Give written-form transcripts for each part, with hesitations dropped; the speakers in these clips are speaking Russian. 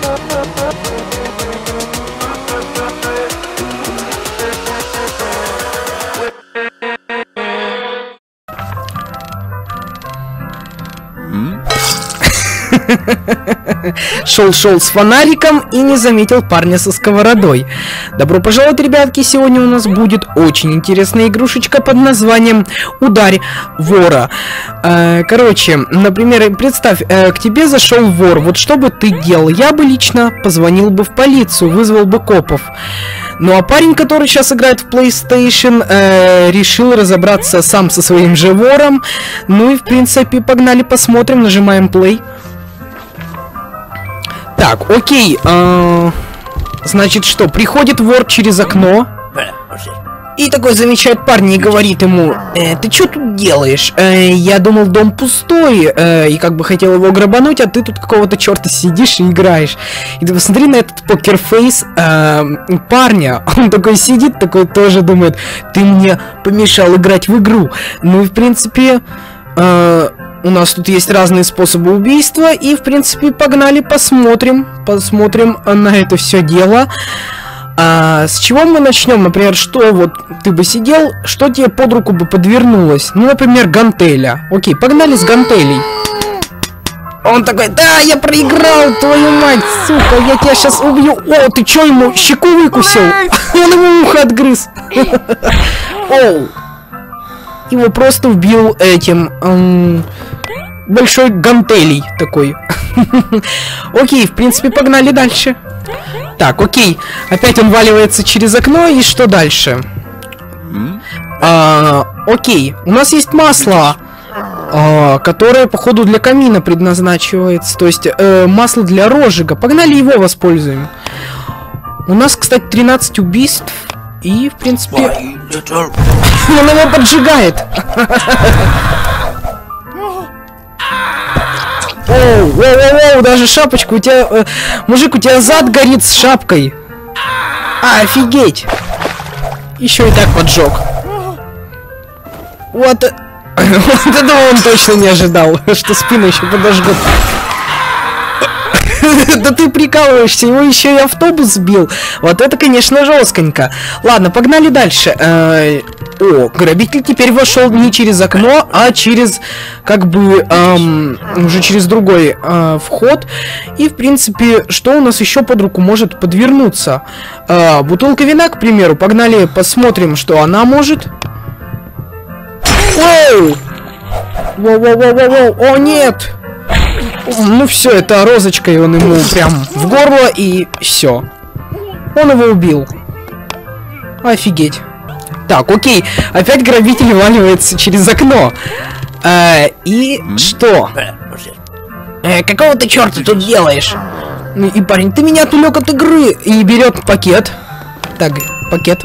Шел с фонариком и не заметил парня со сковородой. Добро пожаловать, ребятки! Сегодня у нас будет очень интересная игрушечка под названием «Ударь вора». Короче, например, представь, к тебе зашел вор. Вот что бы ты делал? Я бы лично позвонил бы в полицию, вызвал бы копов. Ну а парень, который сейчас играет в PlayStation, решил разобраться сам со своим же вором. Ну и в принципе погнали посмотрим, нажимаем play. Так, окей, значит что, приходит вор через окно и такой замечает парня и говорит ему: ты что тут делаешь? Я думал, дом пустой, и как бы хотел его грабануть, а ты тут какого-то черта сидишь и играешь. И ты посмотри на этот покерфейс парня, он такой сидит, такой тоже думает: ты мне помешал играть в игру. Ну и в принципе... у нас тут есть разные способы убийства, и, в принципе, погнали, посмотрим на это все дело. С чего мы начнем? Например, что вот ты бы сидел, что тебе под руку бы подвернулось? Ну, например, гантеля. Окей, погнали с гантелей. Он такой: да, я проиграл, твою мать, сука, я тебя сейчас убью. О, ты чё, ему щеку выкусил? Он ему ухо отгрыз. Оу. Его просто убил этим большой гантелей такой. Окей, в принципе, погнали дальше. Так, окей. Опять он валивается через окно, и что дальше? Окей, у нас есть масло, которое, походу, для камина предназначивается. То есть, масло для розжига. Погнали, его воспользуем. У нас, кстати, 13 убийств. И, в принципе, он его поджигает. Оу, даже шапочку у тебя... мужик, у тебя зад горит с шапкой. Офигеть. Еще и так поджег. Вот этого он точно не ожидал, что спину еще подожгут. Да ты прикалываешься, его еще и автобус сбил. Вот это, конечно, жестконько. Ладно, погнали дальше. О, грабитель теперь вошел не через окно, а через, как бы, уже через другой вход. И, в принципе, что у нас еще под руку может подвернуться? Бутылка вина, к примеру. Погнали, посмотрим, что она может. Воу! Воу! О, нет! Ну все, это розочкой он ему прям в горло, и все. Он его убил. Офигеть. Так, окей. Опять грабитель валивается через окно. И что? Какого ты черта тут делаешь? Ну и парень: ты меня отвлек от игры. И берет пакет. Так, пакет.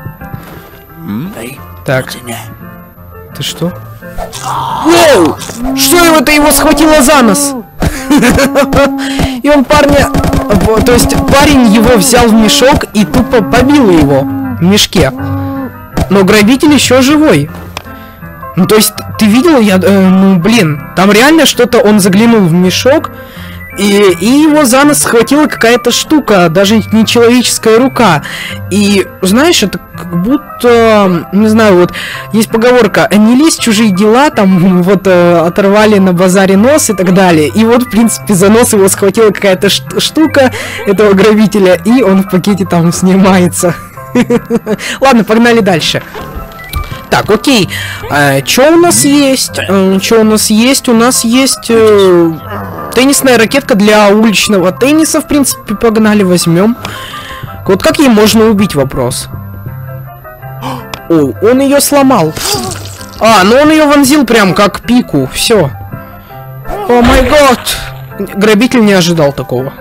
Так. Ты что? Воу! Что это его схватило за нос? И он парня... То есть парень его взял в мешок и тупо побил его в мешке. Но грабитель еще живой. Ну, то есть, ты видел? Ну, блин, там реально что-то, он заглянул в мешок, и его за нос схватила какая-то штука, даже не человеческая рука. И, знаешь, это как будто, не знаю, вот, есть поговорка: не лезь в чужие дела, там, вот, оторвали на базаре нос и так далее. И вот, в принципе, за нос его схватила какая-то штука этого грабителя, и он в пакете там снимается. Ладно, погнали дальше. Так, окей. Что у нас есть? У нас есть теннисная ракетка для уличного тенниса. В принципе, погнали, возьмем. Вот как ей можно убить, вопрос? О, он ее сломал. Ну он ее вонзил прям как пику. Все. О май гад. Грабитель не ожидал такого.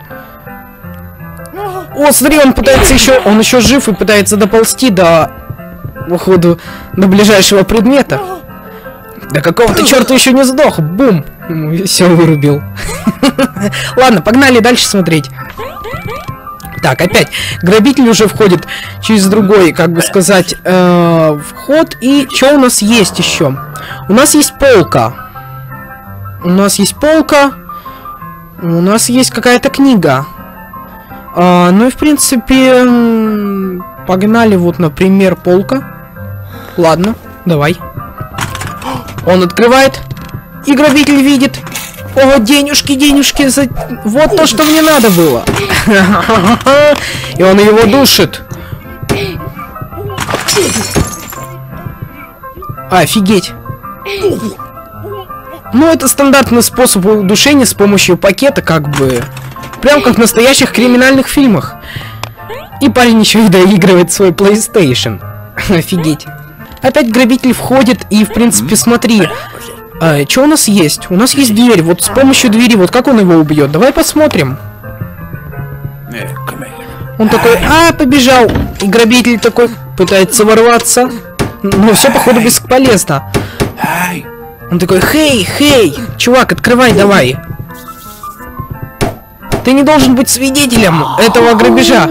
О, смотри, он пытается еще... Он еще жив и пытается доползти до... Походу, до ближайшего предмета. Да какого-то черта еще не сдох. Бум. Все вырубил. Ладно, погнали дальше смотреть. Так, опять. Грабитель уже входит через другой, как бы сказать, вход. И что у нас есть еще? У нас есть полка. У нас есть какая-то книга. Ну и в принципе... Погнали, вот, например, полка. Ладно, давай. Он открывает. И грабитель видит. О, денежки, денежки. Вот то, что мне надо было. И он его душит. Офигеть. Ну, это стандартный способ удушения с помощью пакета, как бы. Прям как в настоящих криминальных фильмах. И парень еще и доигрывает свой PlayStation. Офигеть. Опять грабитель входит, и, в принципе, смотри. Что у нас есть? У нас есть дверь. Вот с помощью двери, вот как он его убьет? Давай посмотрим. Он такой, побежал. И грабитель такой пытается ворваться. Но все, походу, бесполезно. Он такой, хей, чувак, открывай давай. Ты не должен быть свидетелем этого грабежа.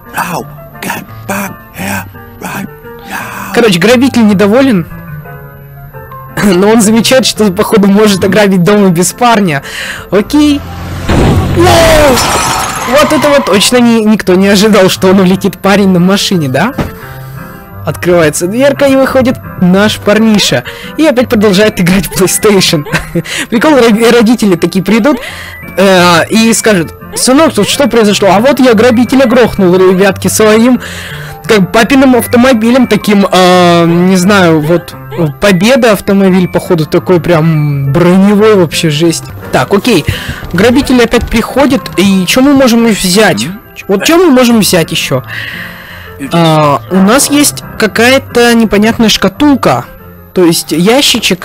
Короче, грабитель недоволен. Но он замечает, что, походу, может ограбить дом и без парня. Окей. Воу! Вот этого точно никто не ожидал, что он улетит парень на машине, да? Открывается дверка, и выходит наш парниша. И опять продолжает играть в PlayStation. Прикол, родители такие придут и скажут: сынок, тут что произошло? А вот я грабителя грохнул, ребятки, своим как папиным автомобилем таким, не знаю, вот Победа автомобиль, походу, такой прям броневой, вообще жесть. Так, окей. Грабитель опять приходит, и что мы можем взять? Вот что мы можем взять еще? У нас есть какая-то непонятная шкатулка. То есть ящичек.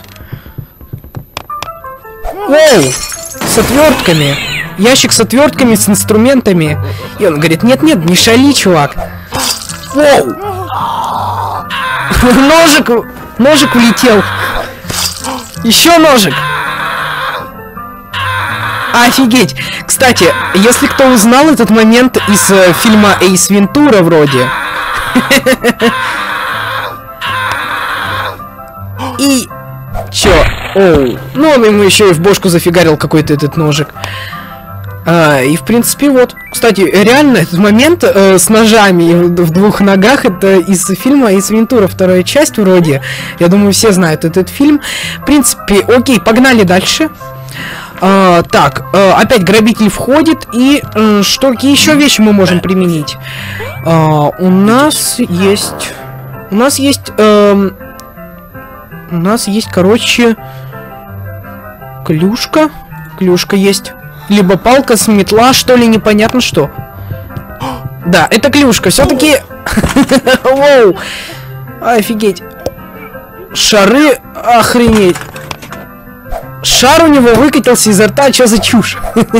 Воу! С отвертками. Ящик с отвертками, с инструментами. И он говорит: нет-нет, не шали, чувак. Воу! Ножик улетел. Еще ножик. Офигеть. Кстати, если кто узнал этот момент из фильма Эйс Вентура вроде. И... Чё? Оу. Ну, он ему еще и в бошку зафигарил какой-то этот ножик. И в принципе вот. Кстати, реально этот момент с ножами в двух ногах, это из фильма Эйс Вентура, вторая часть вроде. Я думаю, все знают этот фильм. В принципе, окей, погнали дальше. Так, опять грабитель входит. И какие еще вещи мы можем применить? У нас есть, короче, клюшка. Клюшка есть. Либо палка с метла, что ли, непонятно что. Да, это клюшка, все-таки. Воу! Офигеть. Шары, охренеть. Шар у него выкатился изо рта, что за чушь?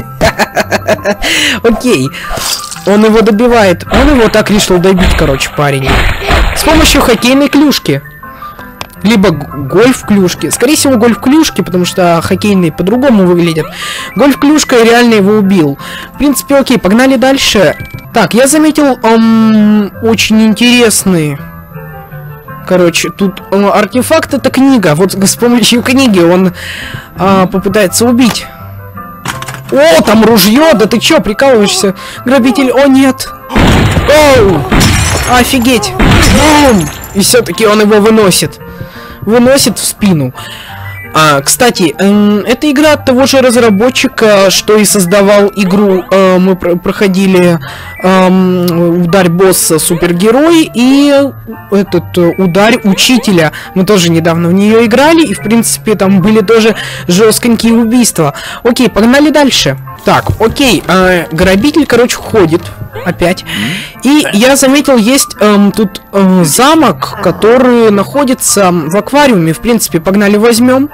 Окей. Он его добивает. Он его так решил добить, короче, парень. С помощью хоккейной клюшки. Либо гольф-клюшки. Скорее всего, гольф-клюшки, потому что хоккейные по-другому выглядят. Гольф-клюшка реально его убил. В принципе, окей, погнали дальше. Так, я заметил очень интересный... Короче, тут артефакт — это книга. Вот с помощью книги он попытается убить. О, там ружье! Да ты чё, прикалываешься? Грабитель, о нет! Оу! Офигеть! Бум! И все-таки он его выносит. Выносит в спину. Кстати, это игра от того же разработчика, что и создавал игру. Мы проходили ударь босса супергерой и этот ударь учителя. Мы тоже недавно в нее играли, и в принципе там были тоже жесткенькие убийства. Окей, погнали дальше. Так, окей, грабитель, короче, ходит опять. И я заметил, есть тут замок, который находится в аквариуме. В принципе, погнали возьмем.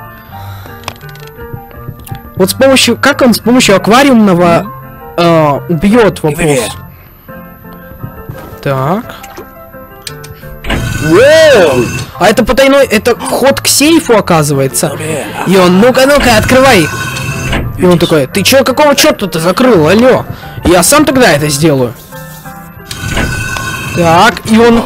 Вот с помощью... Как он с помощью аквариумного убьет, вопрос. Так. Воу! А это потайной... Это вход к сейфу, оказывается. И он, ну-ка, открывай. И он такой: ты чё, какого чёрта ты закрыл, алло? Я сам тогда это сделаю. Так, и он...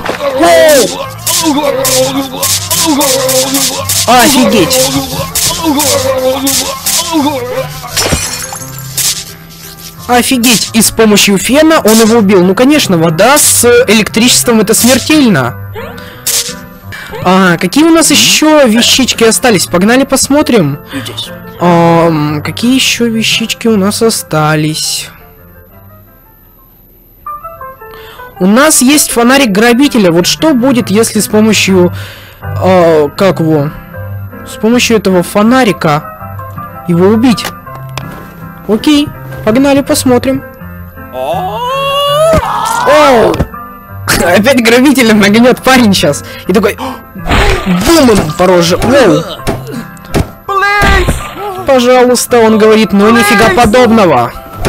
Офигеть! Офигеть, и с помощью фена он его убил. Ну, конечно, вода с электричеством это смертельно. Какие у нас еще вещички остались? Погнали посмотрим. Какие еще вещички у нас остались? У нас есть фонарик грабителя. Вот что будет, если с помощью... как его? С помощью этого фонарика его убить? Окей, погнали посмотрим. Оу! Опять грабителем нагнет парень сейчас. И такой... Бум ему по роже. Воу! Пожалуйста, он говорит, ну нифига подобного.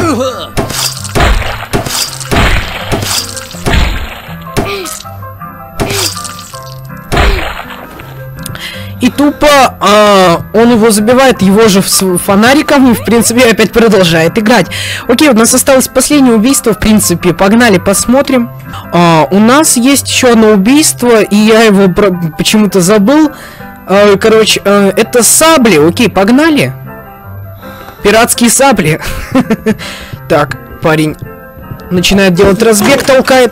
И тупо он его забивает, его же фонариком, и в принципе опять продолжает играть. Окей, у нас осталось последнее убийство, в принципе, погнали посмотрим. У нас есть еще одно убийство, и я его почему-то забыл. Короче, это сабли, окей, погнали. Пиратские сабли. Так, парень начинает делать разбег, толкает.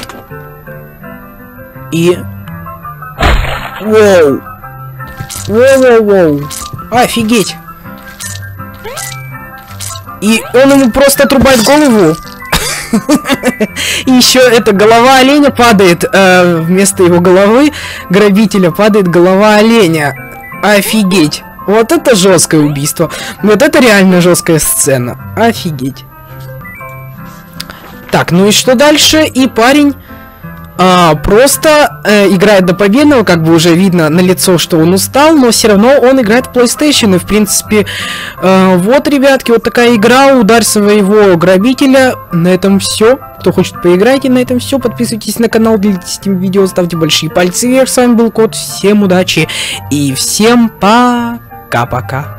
И... Воу. Воу-воу-воу. Офигеть. И он ему просто отрубает голову. И еще эта голова оленя падает. Вместо его головы грабителя падает голова оленя. Офигеть. Вот это жесткое убийство. Вот это реально жесткая сцена. Офигеть. Так, ну и что дальше? И парень... просто играет до победного, как бы уже видно на лицо, что он устал, но все равно он играет в PlayStation, и в принципе, вот, ребятки, вот такая игра, ударь своего грабителя. На этом все. Кто хочет, поиграйте, на этом все. Подписывайтесь на канал, делитесь этим видео, ставьте большие пальцы вверх. С вами был Кот, всем удачи и всем пока-пока.